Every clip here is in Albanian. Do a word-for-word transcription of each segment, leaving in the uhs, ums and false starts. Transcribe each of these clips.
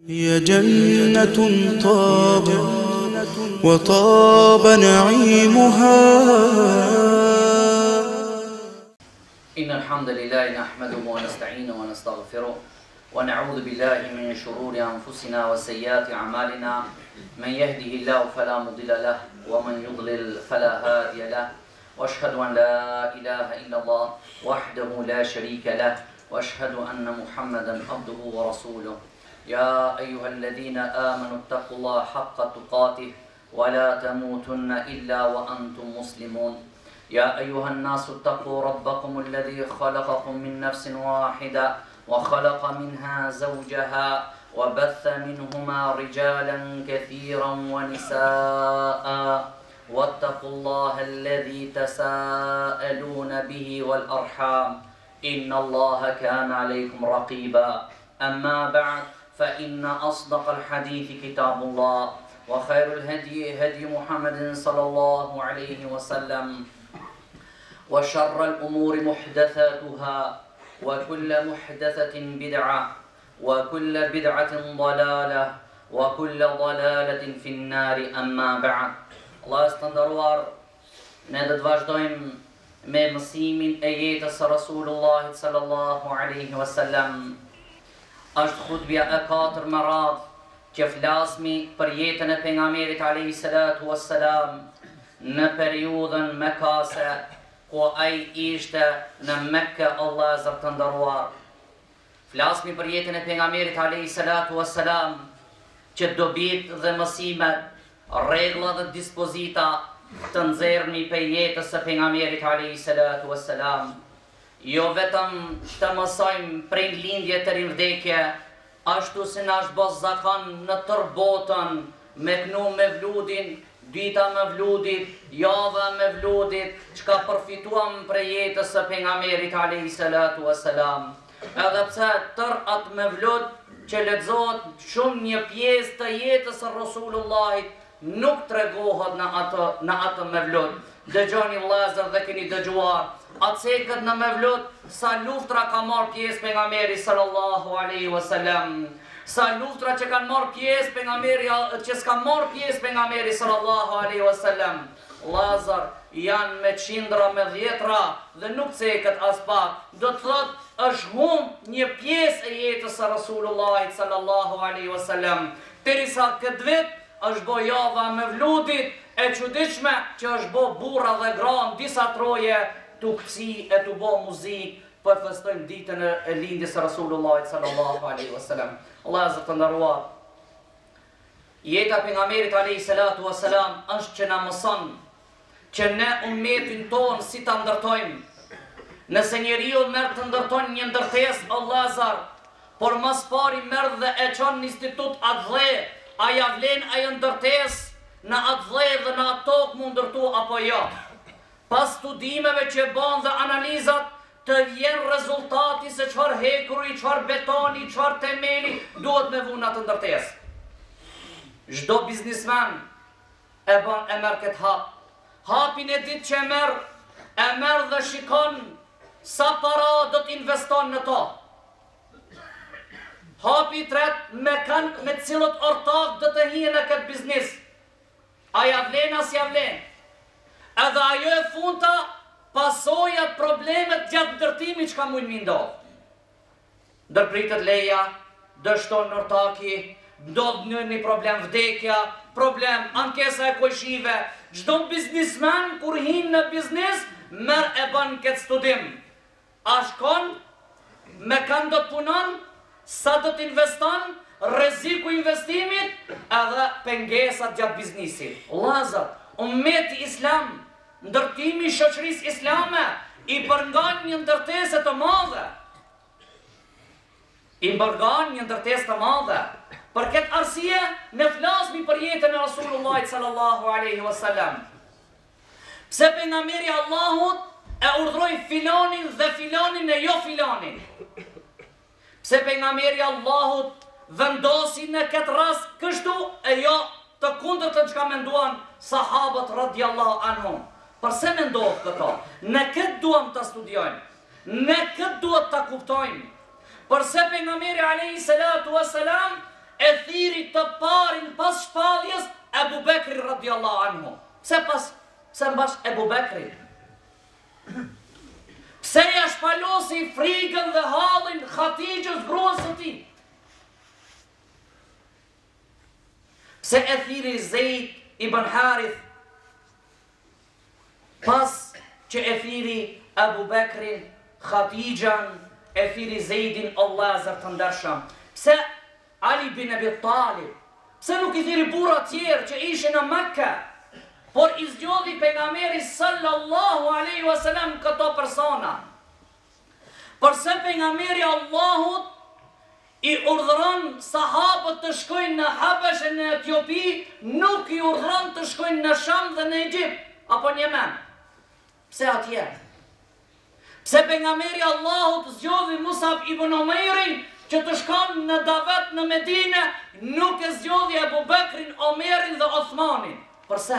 هي جنة طاب وطاب نعيمها. إن الحمد لله نحمده ونستعينه ونستغفره ونعوذ بالله من شرور أنفسنا وسيئات أعمالنا. من يهده الله فلا مضل له ومن يضلل فلا هادي له، وأشهد أن لا إله إلا الله وحده لا شريك له، وأشهد أن محمدا عبده ورسوله. يا أيها الذين آمنوا اتقوا الله حق تقاته ولا تموتن إلا وأنتم مسلمون. يا أيها الناس اتقوا ربكم الذي خلقكم من نفس واحدة وخلق منها زوجها وبث منهما رجالا كثيرا ونساء، واتقوا الله الذي تساءلون به والأرحام إن الله كان عليكم رقيبا. أما بعد، فإن أصدق الحديث كتاب الله، وخير الهدي هدي محمد صلى الله عليه وسلم، وشر الأمور محدثاتها، وكل محدثة بدعة، وكل بدعة ضلالة، وكل ضلالة في النار. أما بعد. Allah është të ndëruar, ne do të vazhdojmë me mësimin e jetës së Rasulullahit sallallahu alaihi wasallam. Është khutbja e katër më radh që flasmi për jetën e pejgamberit alayhi salatu wassalam në periudhën mekase, ku ai ishte në Mekë. Allah zot të nderuar, flasmi për jetën e pejgamberit alayhi salatu wassalam, që dobit dhe mësimet, rreglla dhe dispozita të nxjerrni për jetës së pejgamberit alayhi salatu wassalam. Jo vetëm të mësojmë prej lindje të rinvdekje, ashtu si na është bos zakon në tërë botën, me knu me vludin, dita me vludit, java me vludit, çka përfituam prej jetës së pejgamberit alayhi salatu wassalam. Edhe pse tërë atë me vlud që lexohet shumë një pjesë të jetës së Rasulullahit nuk tregohet në atë në atë mevlud. Dëgjoni vëllezër dhe keni dëgjuar atë sekët në mevlud, sa luftra ka marrë pjesë pejgamberi sallallahu alaihi wasallam, sa luftra që kanë marrë pjesë pejgamberi që s'ka marrë pjesë pejgamberi sallallahu alaihi wasallam. Vëllezër janë me qindra, me dhjetra dhe nuk sekët as pak. Do të thotë është humb një pjesë e jetës së Rasulullahit sallallahu alaihi wasallam. Derisa këtë vit është bo java me vludit e çuditshme që është bo burra dhe gra në disa troje tu kësi e tu bo muzik për festojmë ditën e lindjes së Rasulullahit sallallahu alaihi wasallam. Allah zot të nderuar, jeta e pejgamberit alayhi salatu wasalam është që na mëson që ne ummetin ton si ta ndërtojmë. Nëse njeriu merr të ndërton një ndërtesë, Allah zot, por mas pari merr dhe e çon në institut atë, a ja vlen ajo ndërtesë në atë dhe dhe në atë tokë mu ndërtu apo jo. Pas studimeve që bën dhe analizat, të vjen rezultati se çfarë hekuri, çfarë betoni, çfarë temeli duhet me vënë atë ndërtesë. Çdo biznesmen e bën e merr këtë hap. Hapin e ditë që e merr, e merr dhe shikon sa para do të investon në to. Hapi i tretë me kanë me cilët ortak do të hijen në këtë biznes. A ja vlen as ja vlen. Edhe ajo e fundta, pasojat, problemet gjatë ndërtimit që ka mujnë mi ndodhë. Ndërpritet leja, dështon në ortaki, ndodhë në një problem vdekja, problem ankesa e kojshive. Çdo biznismen kur hin në biznes, merr e bën këtë studim. A shkon, me kanë do të punon, sa do të investon, rreziku i investimit edhe pengesat gjatë biznesit. Vëllezër, ummeti islam, ndërtimi i shoqërisë islame i përngan një ndërtesë të madhe. I përngan një ndërtesë të madhe. Për këtë arsye ne flasmi për jetën e Rasulullahit sallallahu alaihi wasallam. Pse pejgamberi Allahut e urdhroi filanin dhe filanin e jo filanin. Pse pejgamberi Allahut vendosi në këtë rast kështu e jo të kundërtën çka menduan sahabët radhiyallahu anhum. Përse mendohet këto? Ne këtë duam të studiojmë, ne këtë duhet të kuptojmë. Përse pejgamberi alayhi salatu wassalam e pas shpalljes Ebu Bekri radiallahu anhu. Pse pas, pse mbash Ebu Bekri? Pse ja shpalosi frigën dhe hallin Khatijës gruas së tij? Pse e thiri Zeid ibn Harith pas që e thiri Ebu Bekrin, Khatijën, e thiri Zeidin, Allah zër të ndershëm? Pse Ali bin Abi Talib, pse nuk i thiri burra tjerë që ishin në Mekke, por i zgjodhi pejgamberi sallallahu alaihi wasallam këto persona? Përse pejgamberi Allahut i urdhëron sahabët të shkojnë në Habesh e në Etiopi, nuk i urdhëron të shkojnë në Sham dhe në Egjipt, apo në Yemen? Pse atje? Pse pejgamberi Allahut zgjodhi Musab ibn Umairin që të shkon në davet në Medine, nuk e zgjodhi Ebu Bekrin, Omerin dhe Osmanin? Përse?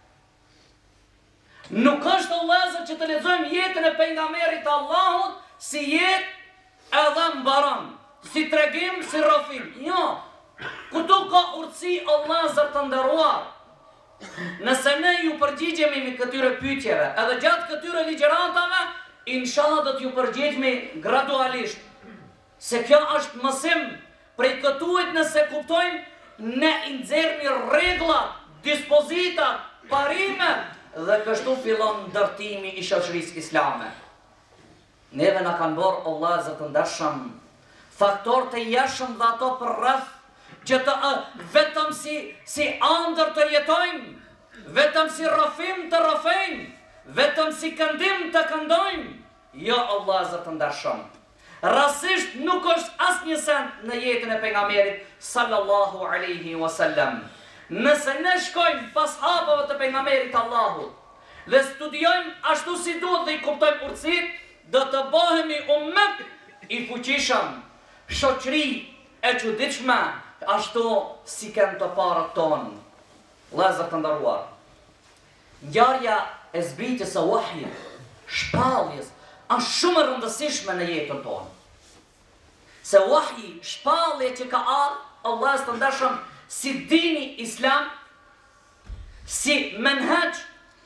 Nuk është vëllezër që të lexojmë jetën e pejgamberit Allahut si jetë edhe mbaron, si tregim, si rrafim. Jo, këtu ka urtësi Allah zër të nderuar. Nëse ne ju përgjigjemi me këtyre pyetjeve, edhe gjatë këtyre ligjëratave, inshallah do t'ju përgjigjemi gradualisht. Se kjo është mësim prej këtuajt, nëse kuptojmë ne i nxjerrni rregullat, dispozitat, parimet, dhe kështu fillon ndërtimi i shoqërisë islame. Neve na kanë bërë Allah zë të ndershëm faktor të jashtëm dhe ato për rreth, që të uh, vetëm si, si andër të jetojmë, vetëm si rrafim të rrafejmë, vetëm si këndim të këndojmë. Jo, Allah zë të ndershëm. Rasisht nuk është asnjë send në jetën e pejgamberit sallallahu alaihi wasallam. Nëse ne shkojmë pas hapave të pejgamberit Allahut dhe studiojmë ashtu si duhet dhe i kuptojmë urtësit, do të bëhemi ummet i fuqishëm, shoqëri e çuditshme, ashtu si kanë të parët tonë. Vëllezër të nderuar, ngjarja e zbritjes së wahjit, shpalljes, është shumë e rëndësishme në jetën tonë. Se wahji, shpallje që ka ardhur, Allah të ndershëm, si dini islam, si menhaj,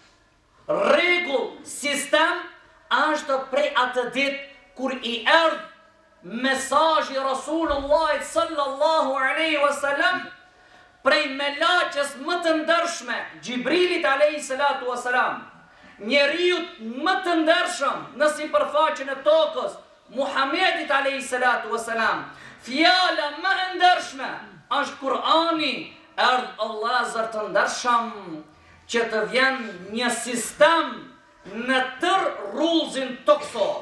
rregull, sistem, është prej atë ditë kur i erdhi mesazhi Rasulullahit sallallahu alaihi wasallam prej melaqes më të ndershme, Gjibrilit alayhi salatu wasalam, njeriu më të ndershëm në sipërfaqen e tokës, Muhamedit alayhi salatu wasalam. Fjala më e ndershme është Kur'ani, erdh Allah zër të ndershëm që të vjen një sistem në tër rrullzin toksor.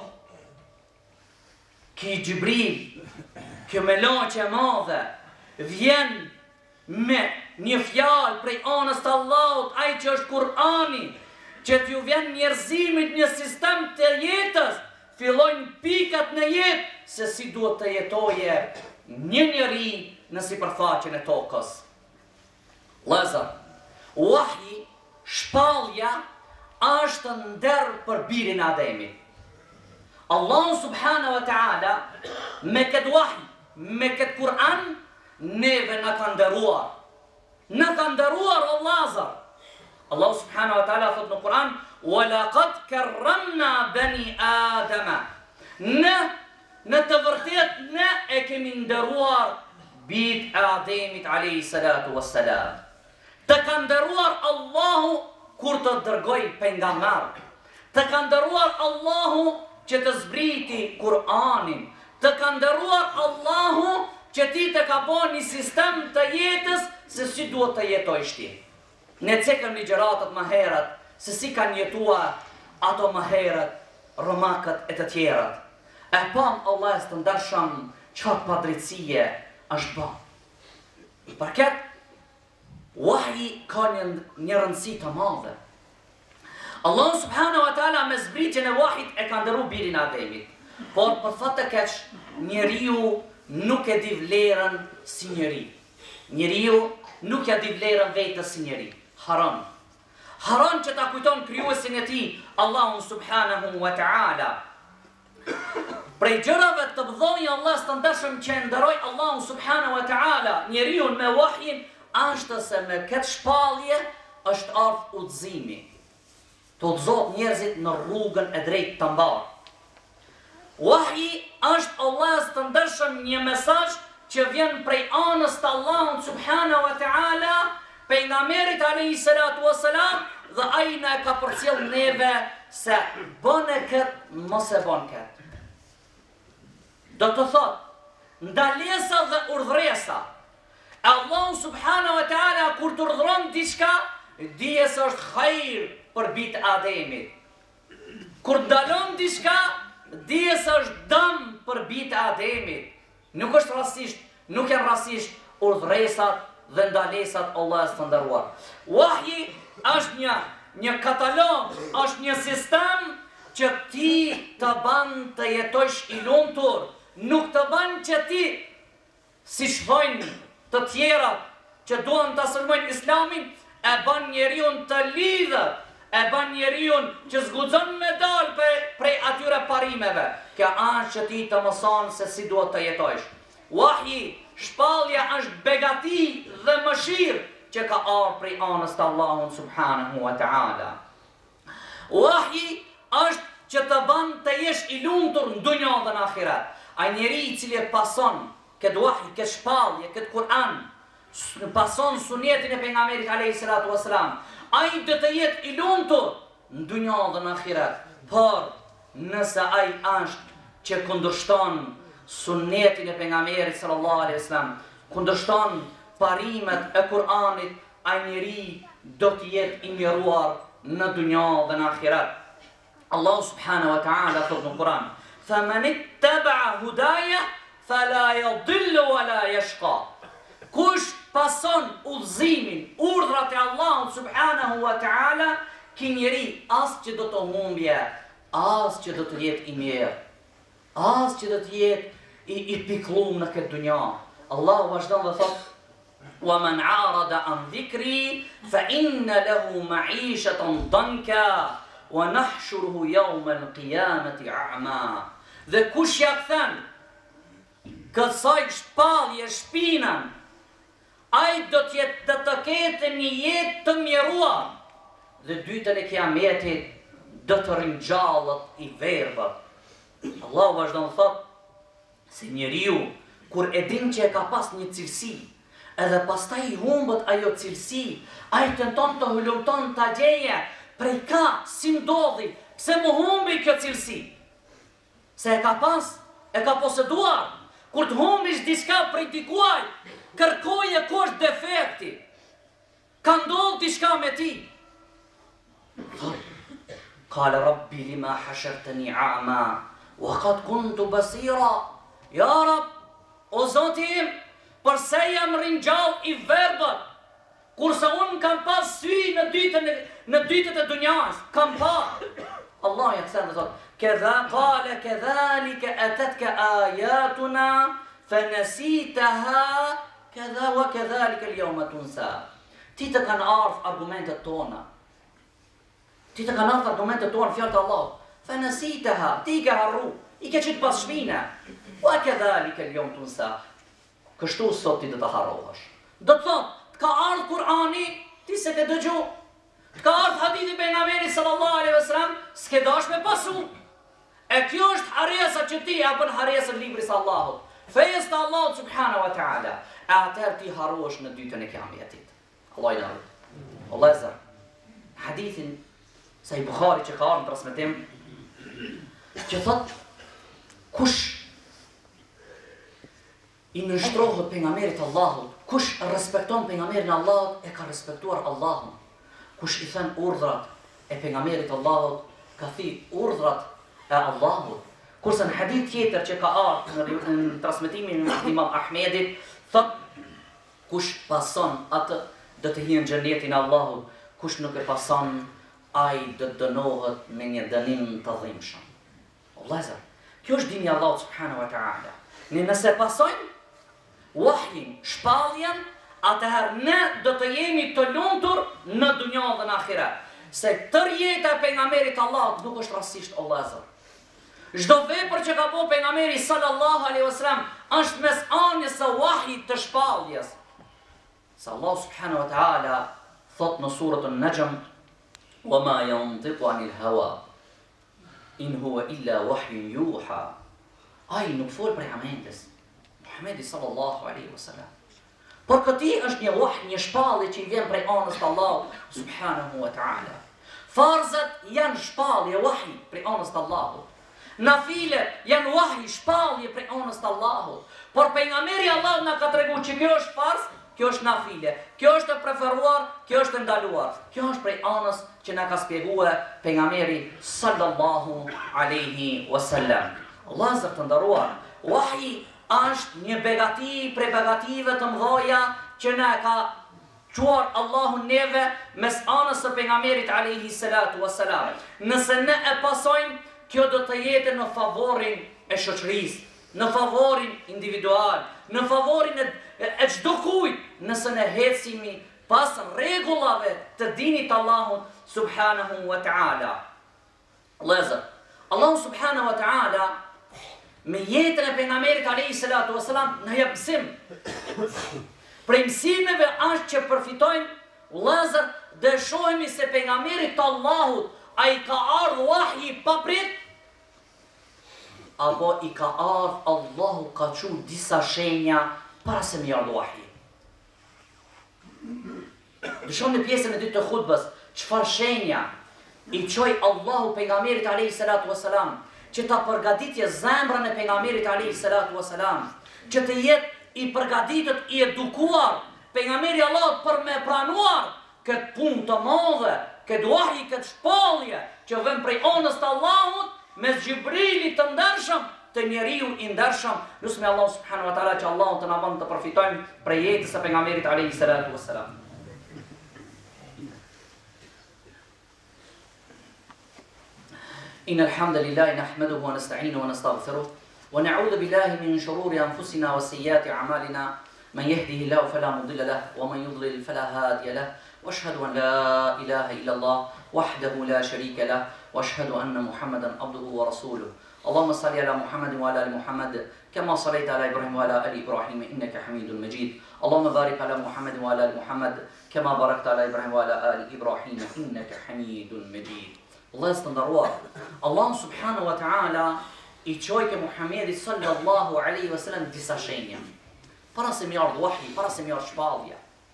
Ki Gjibril, kjo melaqe e madhe, vjen me një fjalë prej anës të Allahut, ai që është Kur'ani, që t'ju vjen njerëzimit një sistem të jetës, fillojnë pikat në jetë, se si duhet të jetoje një njeri në sipërfaqen e tokës. Vëllezër, wahyi, shpallja, është nder për birin e Ademit. Allah subhanahu wa ta'ala me këtë wahyi, me këtë Kur'an, neve në ka nderuar. Në ka nderuar Allah zër. Allah subhanahu wa ta'ala thot në Kur'an, وَلَقَدْ كَرَّمْنَا بَنِي آدَمَ. Në, në të vërtet, ne e kemi nderuar bit e Ademit alayhi salatu wassalam. Të ka nderuar Allahu kur të dërgoj pejgamber. Të ka nderuar Allahu që të zbriti Kur'anin. Të ka nderuar Allahu që ti të ka bën një sistem të jetës se si duhet të jetojsh ti. Ne cekëm ligjëratat më herët se si kanë jetuar ato më herët romakët e të tjerët. E pam Allah të ndershëm çfarë padrejtësie është bë. Për këtë wahyi ka një, një rëndësi të madhe. Allah subhanahu wa ta'ala me zbritjen e wahjit e ka nderuar birin e Ademit. Por për fat të keq, njeriu nuk e di vlerën si njeri. Njeriu nuk ja di vlerën vetës si njeri. Haram. Haram që ta kujton krijuesin e tij, Allahun subhanahu wa ta'ala. Prej gjërave të mëdha Allah të ndershëm që nderoi Allahun subhanahu wa ta'ala njeriu me wahjin, ashtë se me këtë shpallje është ardhur udhëzimi. Të udhëzohet njerëzit në rrugën e drejtë të mbarë. Wahyi është Allahut të ndërshëm një mesazh që vjen prej anës të Allahut subhanahu wa ta'ala, pejgamberit alayhi salatu wassalam, dhe ai na ka përcjell neve se bëne këtë, mos e bën këtë. Do të thotë ndalesa dhe urdhresa. Allahu subhanahu wa ta'ala kur të urdhron diçka, dije se është hajër për bit Ademit. Kur ndalon diçka, dije se është dëm për bit Ademit. Nuk është rastisht, nuk janë rastisht urdhresat dhe ndalesat Allahut të nderuar. Wahyi është një një katalog, është një sistem që ti të ban të jetosh i lumtur, nuk të ban që ti si shvojnë të tjerat që duan të sulmojnë Islamin, e ban njeriu të lidhët, e ban njeriu që zguxon me dal prej atyre parimeve. Kjo është që ti të mëson se si duhet të jetosh. Wahyi, shpallja është begati dhe mëshirë që ka ardhur prej anës të Allahut subhanahu wa ta'ala. Wahyi është që të ban të jesh i lumtur në dunjë dhe në ahiret. Ai njeri i cili e pason këtë wahyi, këtë shpallje, këtë Kur'an, pason sunetin e pejgamberit alayhi salatu wassalam, ai do të jetë i lumtur në dunjë dhe në ahiret. Por nëse ai është që kundërshton sunetin e pejgamberit sallallahu alaihi wasallam, kundërshton parimet e Kur'anit, ai njeri do të jetë i mjeruar në dunjë dhe në ahiret. Allahu subhanahu wa ta'ala thot në Kur'an: "Faman ittaba'a hudaya fala yadhillu wa la yashqa." Kush pason udhëzimin, urdhrat e Allahut subhanahu wa ta'ala, ki njeri as që do të humbje, as që do të jetë i mirë, as që do të jetë i, i piklum në këtë dunja. Allahu vazhdon dhe thot: وَمَنْ عَارَضَ عَنْ ذِكْرِي فَإِنَّ لَهُ مَعِيشَةً ضَنْكًا وَنَحْشُرُهُ يَوْمَ الْقِيَامَةِ أَعْمَى. Dhe kush ja kthen kësaj shpallje shpinën, ai do të jetë të të ketë një jetë të mjeruar, dhe dytën e kiametit do të ringjallët i verbët. Allahu vazhdon thot se njeriu kur e din që e ka pas një cilësi, edhe pastaj i humbët ajo cilësi, ai tenton të hulumton të gjeje prej ka, si ndodhi, pse më humbi kjo cilësi. Se e ka pas, e ka poseduar. Kur të humbish diçka prej dikuaj, kërkoje ku është defekti. Ka ndodhur diçka me ti. Qala rabbi lima hashartani a'ma wa qad kuntu basira. Ja Rab, o Zoti im, përse jam ringjall i verbët, kurse unë kam pas sy në dytën e, në dytët e dunjas, kam pa. Allah ja kthen dhe thot: "Kedha qala kedhalika atatka ayatuna fanasitaha kedha wa kedhalika al-yawma tunsa." Ti të kanë ardhur argumentet tona. Ti të kanë ardhur argumentet tona, fjalët e Allahut. Fanasitaha, ti ke harru, i ke qit pas shpina. Wa kedhalika al-yawma tunsa. Kështu sot ti do të harrohesh. Do të thotë, të ka ardhur Kur'ani, ti se ke dëgju. Të ka ardhur hadithi pejgamberit sallallahu alaihi wasallam, s'ke dash me pasu. E kjo është haresa që ti ja bën haresën librit të Allahut, fejes të Allahut subhanahu wa ta'ala. E atëherë ti harrohesh në dytën e kiametit. Allah i ndarë. Allah e zër. Hadithin Sahih Buhari që ka ardhur në transmetim, që thot kush i nështrohet pejgamberit Allahut, kush respekton pejgamberin Allahut, e ka respektuar Allahun. Kush i thën urdhrat e pejgamberit Allahut, ka thënë urdhrat e Allahut. Kurse në hadith tjetër që ka ardhur në transmetimin e Imam Ahmedit, thot kush pason atë do të hyjë në xhenetin e Allahut, kush nuk e pason, ai do të dënohet me një dënim të dhimbshëm. Vëllazër, kjo është dini Allahut subhanahu wa ta'ala. Ne nëse pasojmë wahyin, shpalljen, atëherë ne do të jemi të lumtur në dunjë dhe në ahiret. Se tërë jeta e pejgamberit Allahut nuk është rastisht, o vëllazër. Çdo vepër që ka bëu pejgamberi sallallahu alaihi wasallam është mes anës së wahyit të shpalljes. Se Allah subhanahu wa ta'ala thot në surën Najm, wa ma yantiqu anil hawa in huwa illa wahyun yuha. Ai nuk fol për Muhamedit. Muhamedi sallallahu alaihi wasallam. Por këti është një wahy, një shpallje që i vjen prej anës të Allahut subhanahu wa ta'ala. Farzat janë shpallje, wahy prej anës të Allahut. Nafilet janë wahy, shpallje prej anës të Allahut. Por pejgamberi Allahut na ka treguar që kjo është farz, kjo është nafile, kjo është e preferuar, kjo është e ndaluar. Kjo është prej anës që na ka shpjeguar pejgamberi sallallahu alaihi wasallam. Vëllezër të nderuar, wahy është një begati prej begative të mëdha që na ka quar Allahu neve mes anës së pejgamberit alayhi salatu wassalam. Nëse ne e pasojmë, kjo do të jetë në favorin e shoqërisë, në favorin individual, në favorin e, e çdo kujt, nëse ne hecimi pas rregullave të dinit Allahut subhanahu wa ta'ala. Vëllezër, Allahu subhanahu wa ta'ala me jetën e pejgamberit alayhi salatu wasalam në jep mësim. Prej mësimeve është që përfitojmë, vëllezër, dhe shohemi se pejgamberi të Allahut ai ka ardhur wahy pa prit, apo i ka ardhur Allahu ka çuar disa shenja para se më ardhë wahy. Dëshon në pjesën e dytë të hutbës, çfarë shenja i çoi Allahu pejgamberit alayhi salatu wasalam që ta përgatitje zemrën e pejgamberit alayhi salatu wasalam, që të jetë i përgatitur, i edukuar pejgamberi Allahut për me pranuar këtë punë të madhe, këtë wahy, këtë shpallje që vjen prej anës të Allahut mes Xhibrilit të ndershëm të njeriu i ndershëm. Lutem Allah subhanahu wa taala që Allahu të na bën të përfitojmë prej jetës së pejgamberit alayhi salatu wasalam. إن الحمد لله نحمده ونستعينه ونستغفره ونعوذ بالله من شرور أنفسنا وسيئات أعمالنا من يهده الله فلا مضل له ومن يضلل فلا هادي له وأشهد أن لا إله إلا الله وحده لا شريك له وأشهد أن محمدا عبده ورسوله. اللهم صل على محمد وعلى آل محمد كما صليت على إبراهيم وعلى آل إبراهيم إنك حميد مجيد. اللهم بارك على محمد وعلى آل محمد كما باركت على إبراهيم وعلى آل إبراهيم إنك حميد مجيد. Allah të nderuar, Allah subhanahu wa ta'ala i çoi ke Muhamedit sallallahu alaihi wasallam disa shenja. Para se më ardh wahy, para se më ardh shpallja.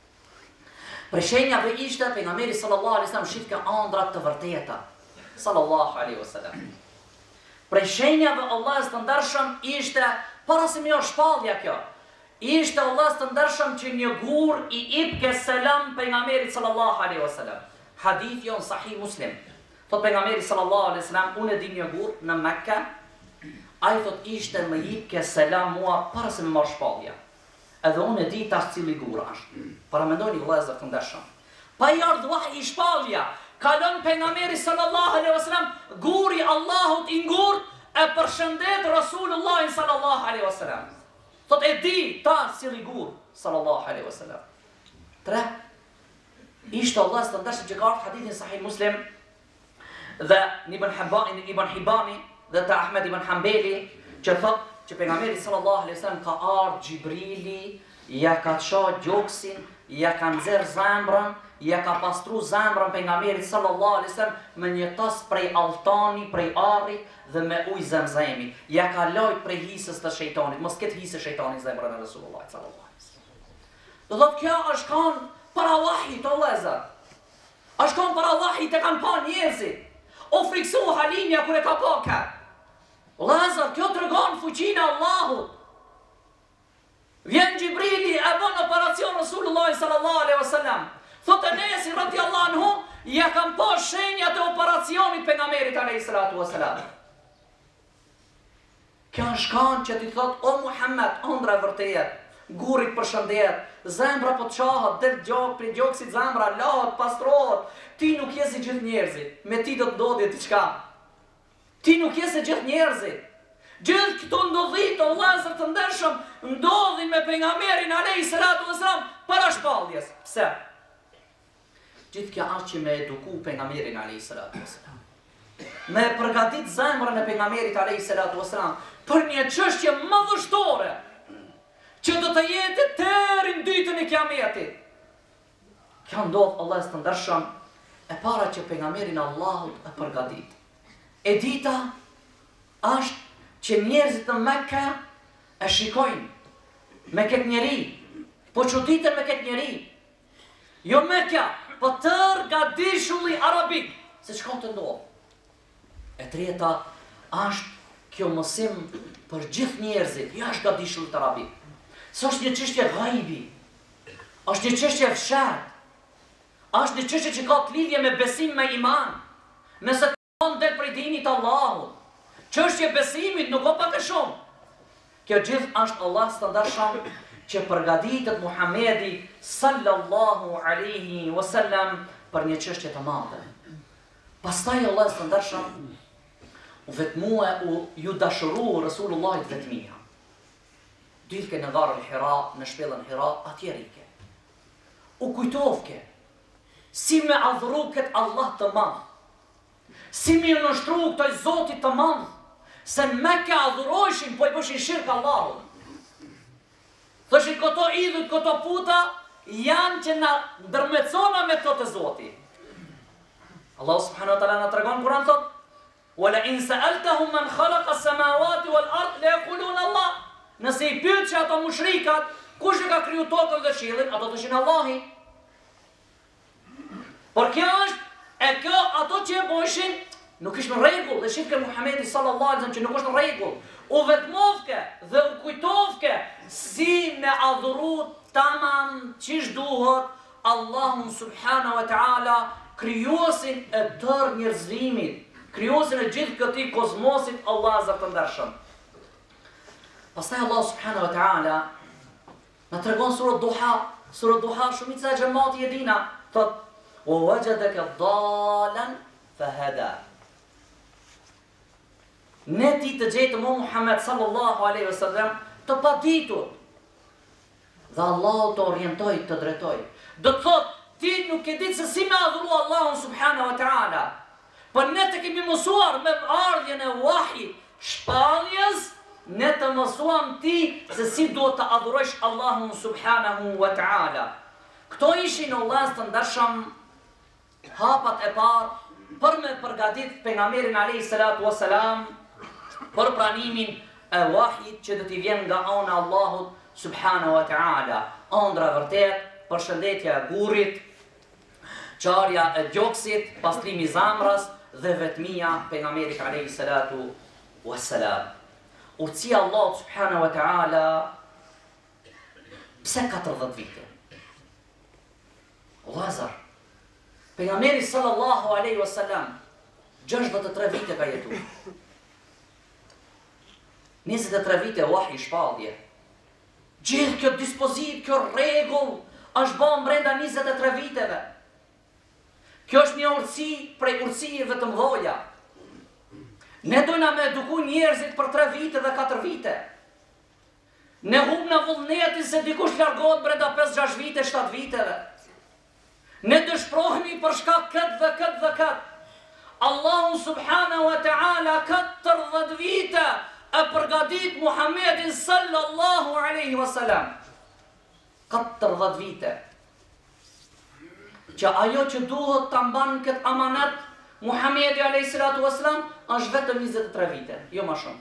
Për shenjave ishte pejgamberi sallallahu alaihi wasallam shit ka ëndra të vërteta. Sallallahu alaihi wasallam. Për shenjave Allah të ndershëm ishte para se më ardh shpallja kjo. Ishte Allah të ndershëm që një gur i ip ke selam pejgamberit sallallahu alaihi wasallam. Hadith jon sahih Muslim. Thot pejgamberi sallallahu alaihi wasallam, unë di një gur në Mekka, ai thot ishte më jep ke selam mua para se më marr shpallja. Edhe unë di tash cili gur është. Para mendoni vëllezër të ndershëm. Pa i ardhur wahy i shpallja, kalon pejgamberi sallallahu alaihi wasallam, guri Allahut i ngurt e përshëndet Rasulullahin sallallahu alaihi wasallam. Thot e di tash cili gur sallallahu alaihi wasallam. Tre. Ishte Allah të ndershëm që ka ardhur hadithin sahih Muslim dhe Ibn Hibani, Ibn Hibani dhe të Ahmed ibn Hanbeli që thot që pejgamberi sallallahu alaihi wasallam ka ardhur Xhibrili, ja ka çoj gjoksin, ja ka nxjerr zemrën, ja ka pastru zemrën pejgamberit sallallahu alaihi wasallam me një tas prej altani, prej arrit dhe me ujë zemzemi. Ja ka lajt prej hisës të shejtanit, mos ketë hisë shejtanit zemrën e Resulullah sallallahu alaihi wasallam. Do thot kjo është kanë para wahy të vëllezër. Është kanë para wahy të kanë pa njerëzit. O friksu halinja kër e ka paka. Vëllezër, kjo të regon fuqinë Allahut. Vjen Xhibrili e bën operacion Resulullah sallallahu alaihi wasallam. Thotë Enesi radiallahu anhu, ja kam pa shenjat e operacionit pejgamberit alayhi salatu wasalam. Kjo është kanë që ti thot, o Muhammed, ëndra e vërtet, gurit përshëndet, zemra po të qahat, del gjok, për gjokësit zemra, lahat, pastrohet. Ti nuk je si gjithë njerëzit, me ti do të ndodhje diçka. Ti nuk je si gjithë njerëzit. Gjithë këto ndodhit të vëllezër të ndershëm ndodhin me pejgamberin alayhi salatu wasalam para shpalljes. Pse? Gjithë kjo është që me eduku pejgamberin alayhi salatu wasalam. Me përgatit zemrën e pejgamberit alayhi salatu wasalam për një çështje më vështore që do të jetë deri në ditën e Kiametit. Kjo ndodh Allah së të ndërshëm, e para që pejgamberin Allahut e përgatit. E dita është që njerëzit në Mekka e shikojnë me këtë njeri, po çuditën me këtë njeri. Jo Mekka, po tërë gadishulli arabik, se çka të ndodh. E treta është kjo mësim për gjithë njerëzit, jo është gadishullit arabik. Së është një çështje gajbi, është një çështje fshat, është një çështje që ka të lidhje me besim, me iman, me se të del prej dinit Allahut. Çështje besimit nuk ka pak e shumë. Kjo gjithë është Allah standardshëm që përgatitet Muhamedi sallallahu alaihi wasallam për një çështje të madhe. Pastaj Allah standardshëm u vetmua u ju dashuru Rasulullahit vetmia. Dilke në garën Hira, në shpellën Hira, atje rike. U kujtovke si me adhuru këtë Allah të madh, si me nështru këtoj Zotit të madh, se në Mekka adhurojshin, po i bëshin shirkë Allahut. Thëshin këto idhut, këto puta, janë që na ndërmecona me këto të Zotit. Allah subhanahu wa ta'ala në tregon Kur'an thot, وَلَا إِنْ سَأَلْتَهُمْ مَنْ خَلَقَ السَّمَاوَاتِ وَالْأَرْضِ لَيَقُولُونَ اللَّهُ. Nëse i pyet që ato mushrikat, kush e ka kriju tokën dhe qiellin, ato thoshin Allahi. Por kjo është, e kjo ato që e bojshin, nuk ishtë në rregull, dhe shifke Muhamedi sallallahu alaihi wasallam që nuk është në rregull. U vetmovke dhe u kujtovke si me adhuru tamam qish duhet Allahun subhanahu wa ta'ala, krijuesin e tërë njerëzimit, krijuesin e gjithë këtij kozmosit, Allah azza të ndershëm. Pastaj Allah subhanahu wa ta'ala na tregon surën Duha, surën Duha shumica e xhamati e dina, thot وَوَجَدَكَ ضَالًا فَهَدَى. Ne ti të gjejtë mu Muhammed sallallahu alaihi wasallam të paditur. Dhe Allah të orientoj, të drejtoj. Do të thot, ti nuk e ditë se si me adhuru Allahun subhanahu wa ta'ala. Për ne të kemi mësuar me ardhjen e wahi shpalljes, ne të mësuam ti se si duhet të adhurojsh Allahun subhanahu wa ta'ala. Këto ishin Allah të ndershëm hapat e parë për me përgatit pejgamberin alayhi salatu wassalam për pranimin e wahjit që do t'i vjen nga ana Allahut subhanahu wa ta'ala. Ëndra vërtet, përshëndetja e burrit, qarja e gjoksit, pastrimi i zamrës dhe vetmia pejgamberit alayhi salatu wassalam. Urtësia Allahut subhanahu wa ta'ala pse katërdhjetë vite? Lazar, pejgamberi sallallahu alaihi wasallam gjashtëdhjetë e tre vite ka jetuar. njëzet e tre vite wahi shpallje. Gjithë kjo dispozit, kjo rregull është bërë brenda njëzet e tre viteve. Kjo është një urtësi prej urtësive të mëdha. Ne dojna me eduku njerëzit për tre vite dhe katër vite. Ne hub në vullnetin se dikush largohet brenda pesë gjashtë vite, shtatë viteve. Ne dëshprohemi për shkak këtë dhe këtë dhe këtë. Allahu subhanahu wa ta'ala katërdhjetë vite e përgatit Muhammedin sallallahu alaihi wasallam. katërdhjetë vite. Që ajo që duhet të mban këtë amanet Muhammedi alayhi salatu wasalam është vetëm njëzet e tre vite, jo më shumë.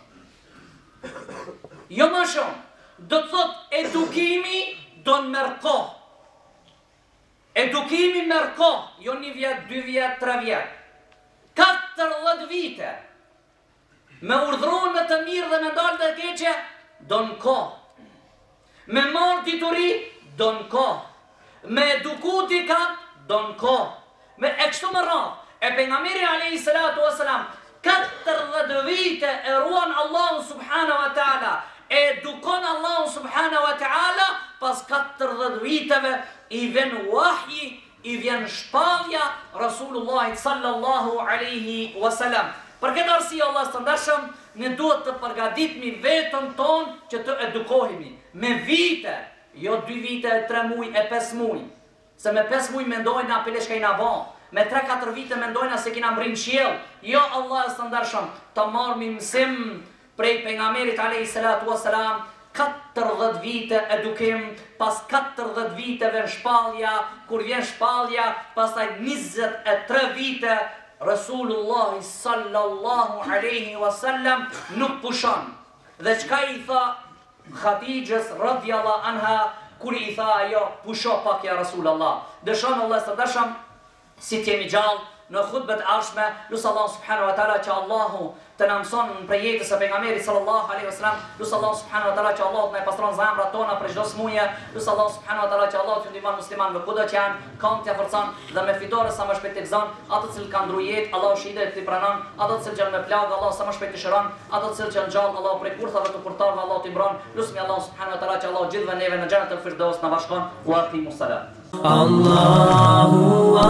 Jo më shumë. Do të thot edukimi do në merr kohë. Edukimi merr kohë, jo një vjet, dy vjet, tre vjet. katërdhjetë vite. Me urdhëruar në të mirë dhe me dalë të keqe, do në kohë. Me marrë dituri, do në kohë. Me eduku dikat, do në kohë. Me e kështu më radhë. E pejgamberi alayhi salatu wasalam katërdhjetë vite e ruan Allahu subhanahu wa ta'ala, edukon Allahu subhanahu wa ta'ala, pas katërdhjetë viteve i vjen wahyi, i vjen shpallja Rasulullahit sallallahu alaihi wasallam. Për këtë arsye Allah të ndershëm, ne duhet të përgatitemi veten tonë që të edukohemi me vite, jo dy vite, tre muaj e pesë muaj. Se me pesë muaj mendojnë na pele shka i na bën. Me tre katër vite mendojnë se kina mbrinë qiell. Jo Allah të ndershëm, të marrmi mësim prej pejgamberit alayhi salatu wasalam, katërdhjetë vite edukim, pas katërdhjetë viteve në shpallja, kur vjen shpallja, pastaj njëzet e tre vite, Resulullah sallallahu alaihi wasallam nuk pushon. Dhe çka i tha Khadijës radhiyallahu anha, kur i tha ajo, pusho pak ja Rasulullah. Dëshon Allah së dëshëm, si t'jemi gjallë, në khutbet arshme, lusë Allah subhanahu wa ta'ala që Allahu të në mëson për jetës e pejgamberit sallallahu alaihi wasallam, lusë Allah subhanahu wa ta'ala që Allahu të në pastron zemrat tona për çdo smuje, lusë Allah subhanahu wa ta'ala që Allahu të ndihmon musliman me kudo që janë, kanë t'ja forcon dhe me fitore sa më shpejt të gëzon, ato që kanë ndru jetë, Allahu shihide të pranon, ato që janë me plagë, Allahu sa më shpejt të shëron, ato që janë gjallë, Allahu prej kurthave të kurtave, Allahu t'i mbron, lusmi Allah subhanahu wa ta'ala që Allahu gjithëve neve në xhenet al-Firdaus na bashkon, wa aqimus salat. Allahu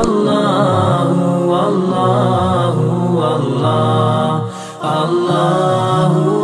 Allahu Allahu Allah Allahu